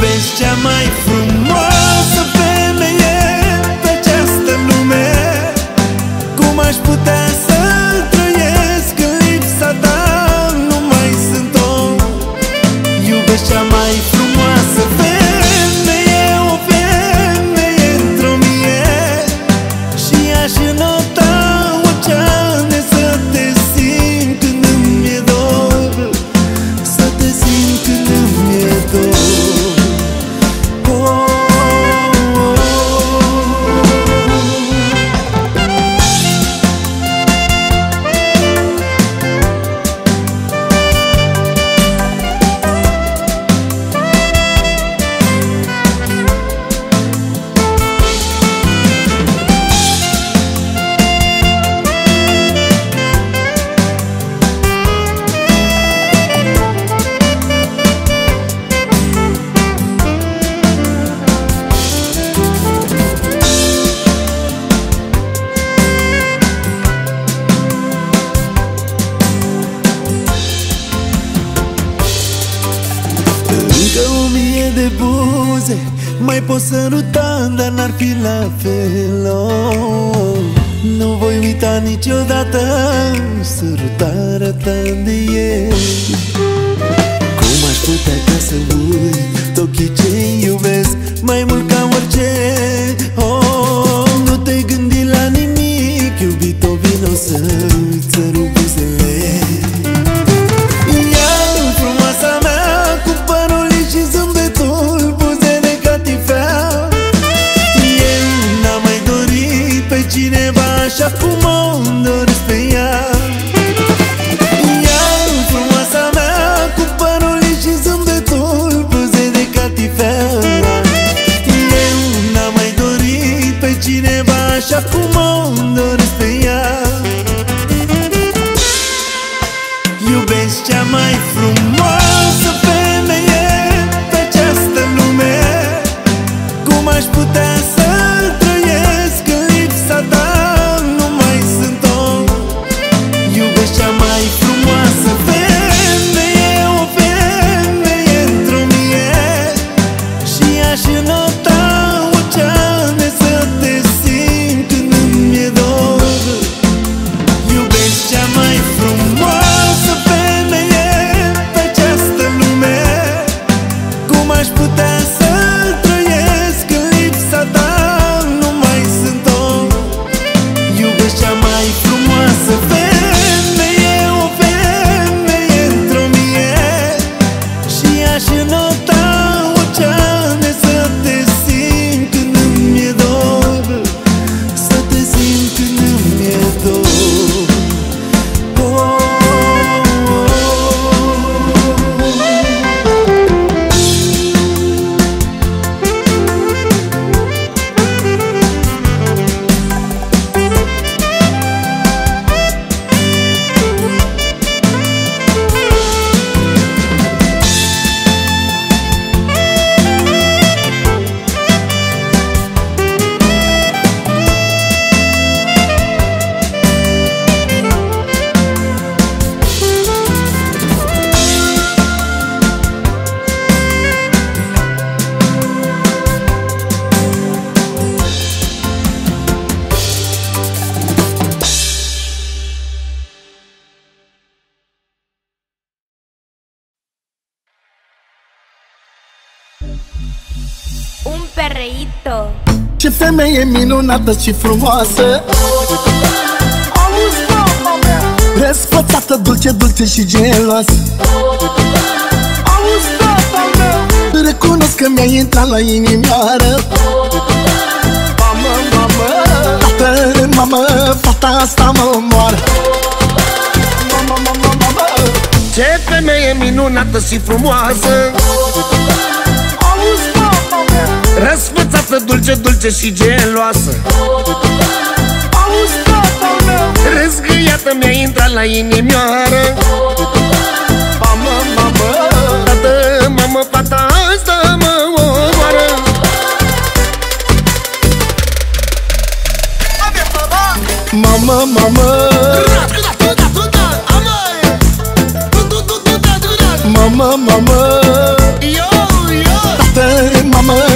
Iubesc cea mai frumoasă femeie pe această lume. Cum aș putea să trăiesc în lipsa ta? Nu mai sunt om. Iubesc cea mai frumoasă femeie, o femeie într-o mie. Și aș înota oceane să te simt când îmi e dor, să te simt când îmi e dor. De buze mai pot săruta, dar n-ar fi la fel, oh. Nu voi uita niciodată sărutarea ta de ieri. Cum aș putea ca să uit ochii ce iubesc mai mult ca orice, oh. Nu te gândi la nimic, iubito, vino să-ți sărut buzele. Cineva așa cum o-mi doresc pe ea. Ea, frumoasa mea, cu părul lis și zâmbetul, buze de catifea. Eu n-am mai dorit pe cineva așa cum o-mi doresc pe ea. Iubesc cea mai frumoasă femeie pe această lume. Cum aș putea să trăiesc în lipsa ta? Nu mai sunt om. Iubesc cea mai frumoasă femeie, o femeie într-o mie. Și aș înota oceane să te simt când îmi e dor. Iubesc cea mai frumoasă femeie pe această lume. Cum aș putea să trăiesc în lipsa ta? Nu mai sunt om. Iubesc cea mai frumoasă femeie, o femeie într-o mie. Și aș înota oceane să te simt când îmi e dor, să te simt când îmi e dor. Un perreíto. Ce femeie minunată și frumoasă, auzi, mama mea, răsfățată, dulce, dulce și geloasă. Auzi, tata mea, recunosc că mi-a intrat la inimioară. Mamă, mamă, tată, mamă, fata asta mă omoară. Mamă, mamă, mamă, ce femeie minunată și frumoasă, auzi, mama mea, răsfățată, dulce, dulce și geloasă. auzi, tata mea, răzgâiată mi-a intrat la inimioară. mamă, mamă, Tată, mamă, fata asta mă omoară. mamă, mamă, mamă, mamă, Yo, yo, tată,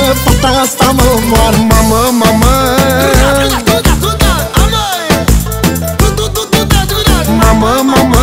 fata asta mă omoară. Mamă, mamă, mamă, mamă,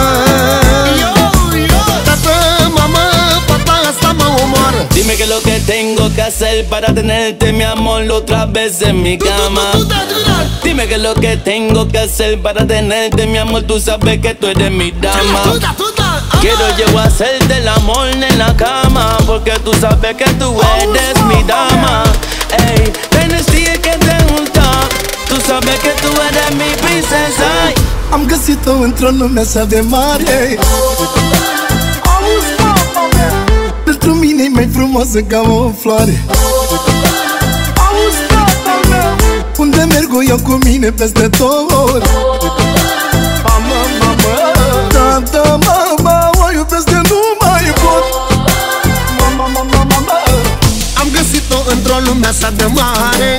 tată, mamă, fata asta mă omoară. Dime que lo que tengo que hacer para tenerte mi amor otra vez en mi cama. Dime que lo que tengo que hacer para tenerte mi amor, tú sabes que tú eres mi dama. Quiero yo hacerte el amor en la cama, porque tú sabes que tú eres mi dama. Ey, tienes que te gusta, tú sabes que tú eres mi princesa. Am găsit-o într-o lume așa de mare. Pentru mine e mai frumoasă ca o floare. Unde merg eu cu mine peste tot. Mamă, mamă, tată, mama, o iubesc de nu mai pot. Mama, mama, mama. Am găsit-o într-o lume așa de mare.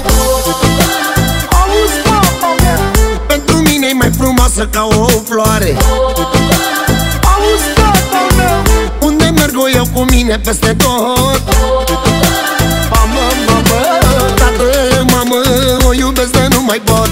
Pentru mine e mai frumoasă ca o floare. Unde merg eu cu mine peste tot. Mamă, mamă, tată, mamă, o iubesc de nu mai pot.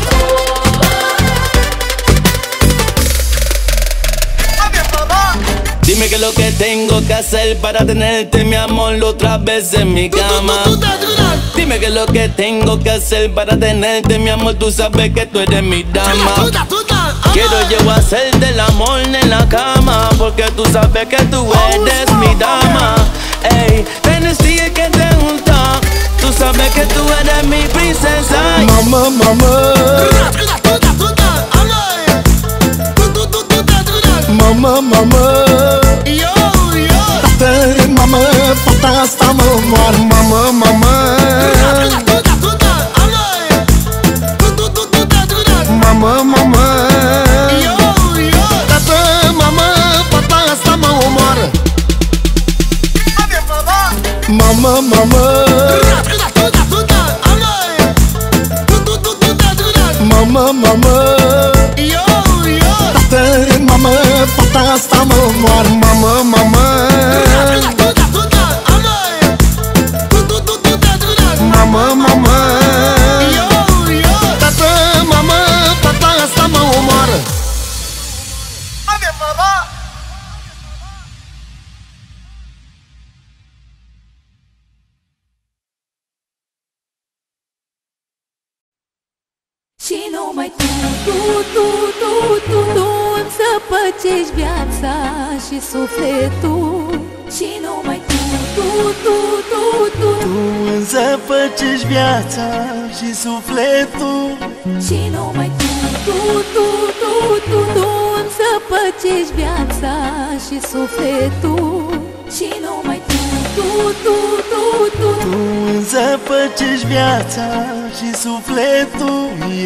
Dime que lo que tengo que hacer para tenerte mi amor otra vez en mi cama. Dime que lo que tengo que hacer para tenerte mi amor, tú sabes que tú eres mi dama. Quiero yo hacerte el amor en la cama, porque tú sabes que tú eres mi dama. Ey, tienes que te gusta, tú sabes que tú eres mi princesa. mamă, mamă, mamă, mamă, tată, mamă, fata asta mă omoară. Mamă, mamă, mamă, mamă, tată, mamă, fata asta mă omoară. Mamă, mamă, mamă, mamă, tată, mamă, fata asta mă omoară. Mamă, mamă, mamă, mamă, tată, mamă, fata asta mă omoară. Și numai tu îmi zăpăcești viața și sufletul. Și numai tu îmi zăpăcești viața și sufletul. Și numai tu îmi zăpăcești viața și sufletul. Și numai tu îmi zăpăcești viața și sufletul.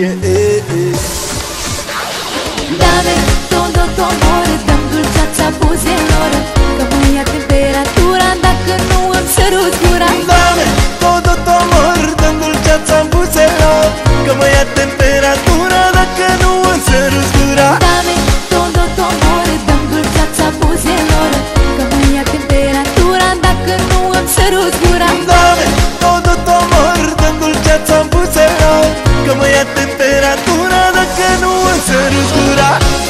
Dame todo tu amor, dăm dulceața buzelor, că mă ia temperatura dacă nu îmi săruți gura. Dame todo tu amor, dăm dulceața buzelor, că mă ia temperatura dacă nu îmi săruți gura. Dame todo tu amor, dăm dulceața buzelor, că mă ia temperatura dacă nu îmi săruți gura. Dame todo tu amor, dăm dulceața buzelor, că mă ia temperatura dacă nu îmi săruți gura.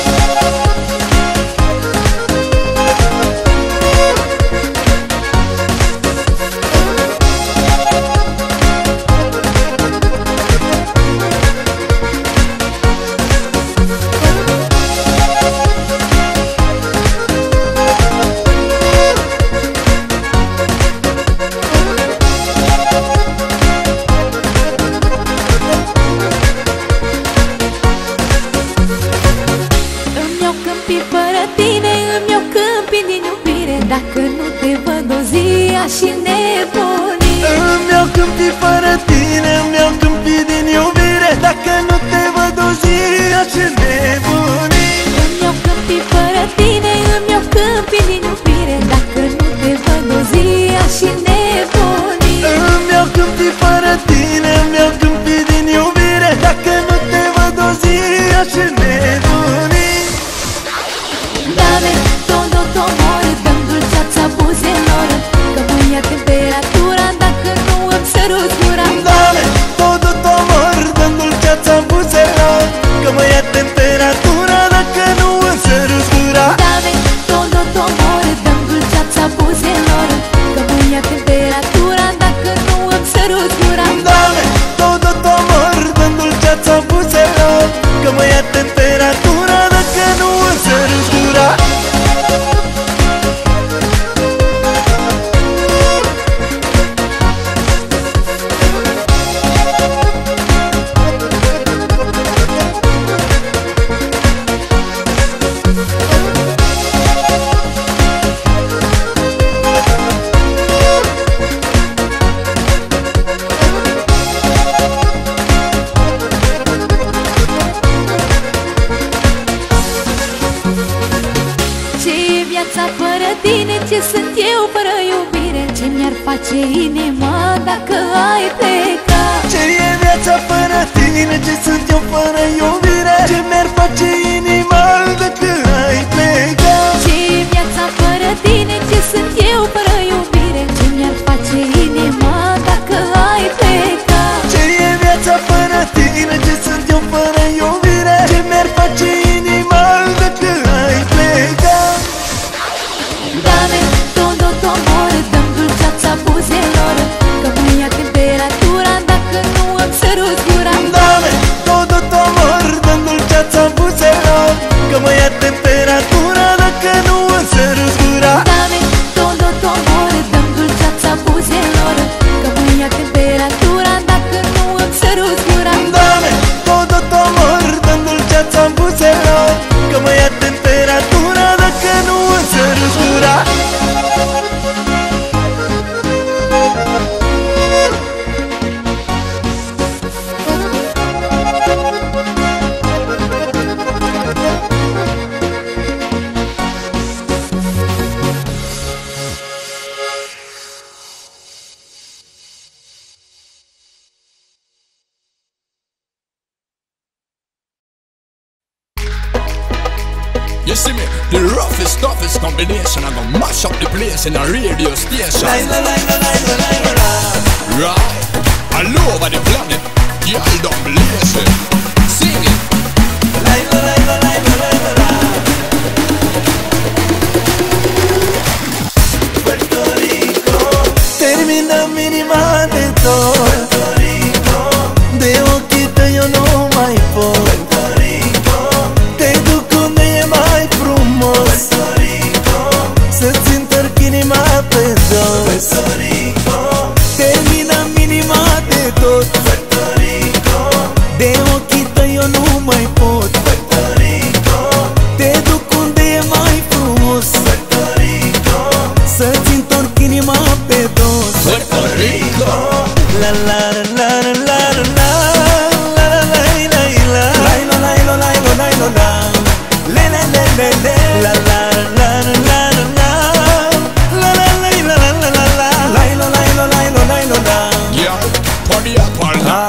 Dacă nu te văd o zi aș nebuni. Îmi iau câmpii fără tine, îmi iau câmpii din iubire. Dacă nu te văd o zi aș nebuni. Îmi iau câmpii fără tine, îmi iau câmpii din iubire. Dacă nu te văd o zi aș nebuni. Îmi iau câmpii fără tine, îmi iau câmpii din iubire. Dacă nu te văd o zi aș nebuni. Dame todo tu amor, dăm dulceața buzelor, că mă ia temperatura dacă nu îmi sărut ce sunt eu fără iubire? Ce mi-ar face inima dacă ai plecat? Ce e viața fără tine? Ce sunt eu fără iubire? Ce mi-ar face inima dacă ai plecat? Ce e viața fără tine? Ce sunt eu fără iubire? Ce mi-ar face inima dacă ai plecat? Ce e viața fără tine? Ce sunt eu fără iubire? Ce mi-ar face inima dacă ai plecat? Dame todo tu amor, dăm dulceața buzelor, că mă ia temperatura dacă nu îmi săruți gura. Dame todo tu amor, dăm dulceața buzelor, că mă ia temperatura dacă nu îmi săruți gura. Dame todo tu amor, dăm dulceața buzelor, că mă ia temperatura dacă nu îmi săruți gura. Dame todo tu amor, dăm dulceața buzelor, că mă ia temperatura dacă nu îmi săruți gura. You see me, the roughest, toughest combination. I'm gonna mash up the place in a radio station. Right, all over the planet, y'all don't believe it. Sing it. Puerto Rico, terminăm inima de tot. Puerto Rico, de ochii tăi eu nu mai pot. Puerto Rico, te duc unde e mai frumos. Puerto Rico, să-ți întorc inima pe dos. Puerto Rico, terminăm inima de tot. Puerto Rico, de ochii tăi eu nu mai pot. Puerto Rico, te duc unde e mai frumos. Puerto Rico, să-ți întorc inima pe dos. Puerto Rico, la la la la la la la la la la la la la la la la la la la le le le le le la la la la la la la la la la la la la la la la la la la yeah, party up all night.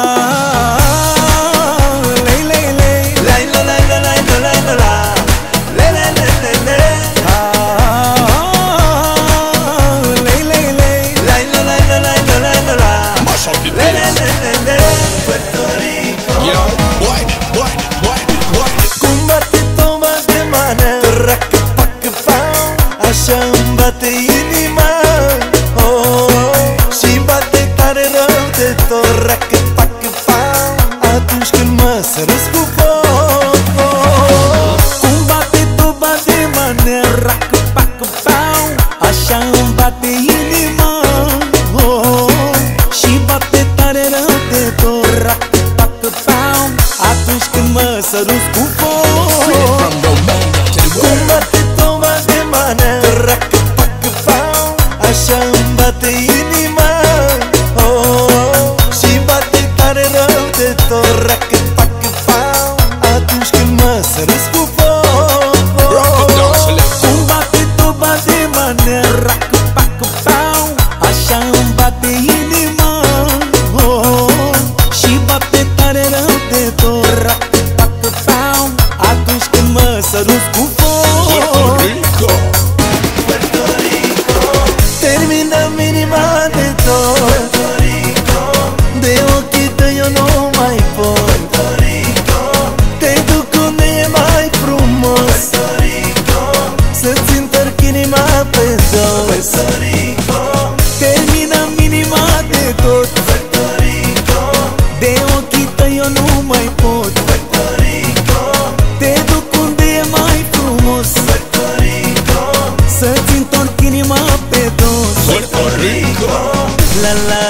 Mash up the place. Puerto Rico, Yeah, wine it, wine it, wine it, wine it. cum bate toma de mană, racă, pacă, pau, așa îmi bate inima, oh, și bate tare rău de tot, racă, pacă, pau, atunci când mă sărăți cu foc, oh. Cum bate toma de mană, racă, pacă, pau, așa îmi bate inima, oh, și bate tare rău de tot, racă, pacă, pau, atunci când mă săruți cu Straight foc. from Romania to the Cum world. bate toma de mană, racă, pacă, pau, așa îmi bate inima, oh, și bate tare rău de tot, racă, pacă, pau, atunci când mă săruți cu foc. Rock it down, select. Cum bate toma de mană, racă, pacă, pau, așa îmi bate inima, oh, și bate tare rău de tot, racă, pacă, pau, atunci când mă săruți cu Puerto foc. Rico, Puerto Rico, terminăm inima de tot. Puerto Rico, de ochii tăi eu nu mai pot. Puerto Rico, te duc unde e mai frumos. Puerto Rico, să-ți întorc inima pe dos. Puerto Rico, terminăm inima de tot. Puerto Rico, de ochii tăi eu nu mai pot. Puerto Rico, te duc unde e mai frumos. Puerto Rico, să-ți întorc inima pe dos. Puerto Rico. La la